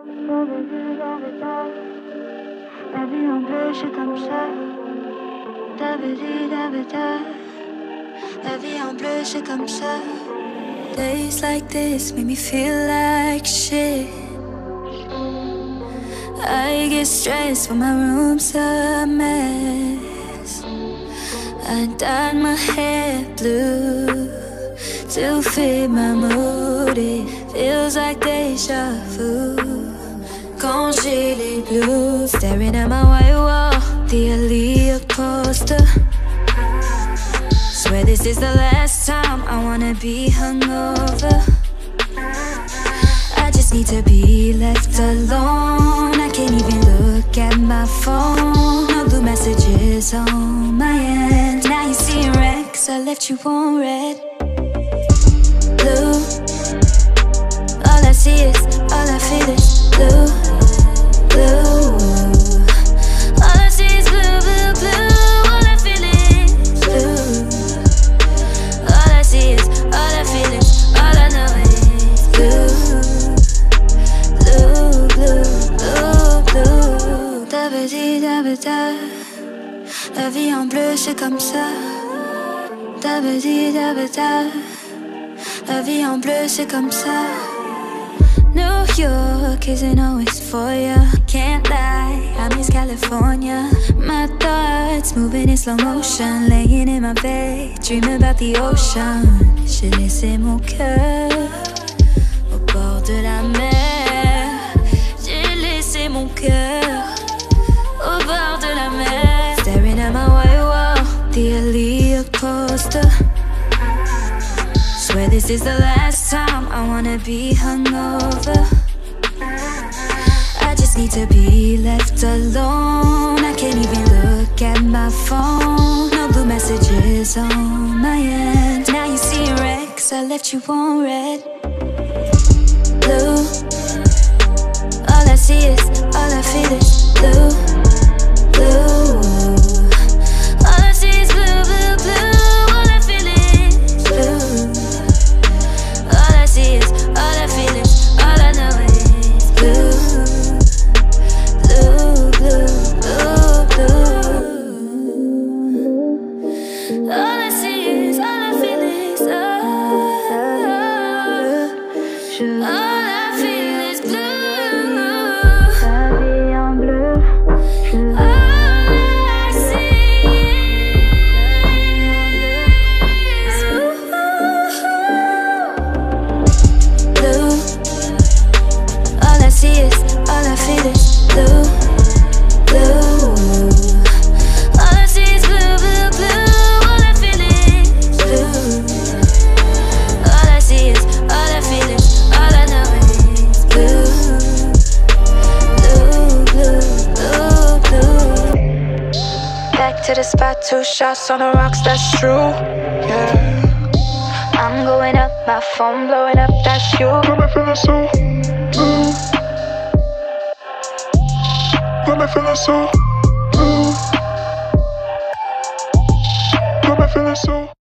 La vie en bleu, c'est comme ça. La vie en bleu, c'est comme ça. Days like this make me feel like shit. I get stressed when my room's a mess. I dyed my hair blue to fit my mood. It feels like deja vu. Quand j'ai les blues, staring at my white wall, the Aaliyah poster. Swear this is the last time I wanna be hungover. I just need to be left alone. I can't even look at my phone. No blue messages on my end. Now you see red, 'cause I left you on red. Blue, all I see is, all I feel is blue, blue. All I see is blue, blue, blue. All I feel is blue. All I see is, all I feel is, all I know is blue. Blue, blue, blue, blue. Da-ba-dee, da-ba-da. La vie en bleu, c'est comme ça. Da-ba-dee, da-ba-da. La vie en bleu, c'est comme ça. New York isn't always for ya. Can't lie, I miss California. My thoughts moving in slow motion, laying in my bed, dream about the ocean. J'ai laissé mon cœur au bord de la mer. J'ai laissé mon cœur au bord de la mer. Staring at my white wall, the Aaliyah poster. Swear this is the last time I wanna be hungover. I just need to be left alone. I can't even look at my phone. No blue messages on my end. Now you see red, 'cause I left you on red. Blue, all I see is, all I feel is blue, blue. All I see is blue, blue, blue. All I feel is blue. All I see is, all I feel is, all I know is blue. Blue, blue, blue, blue. All I see is, all I feel is, all I feel is blue. La vie en bleu. All I see is blue. All I see is, all I feel is blue, blue. All I see is blue, blue, blue. All I feel is blue. All I see is, all I feel is, all I know is blue. Blue, blue, blue, blue. Back to the spot, 2 shots on the rocks, that's true. Yeah. I'm going up, my phone blowing up, that's you. Got me feeling so blue. Got me feeling so blue. Got me feeling so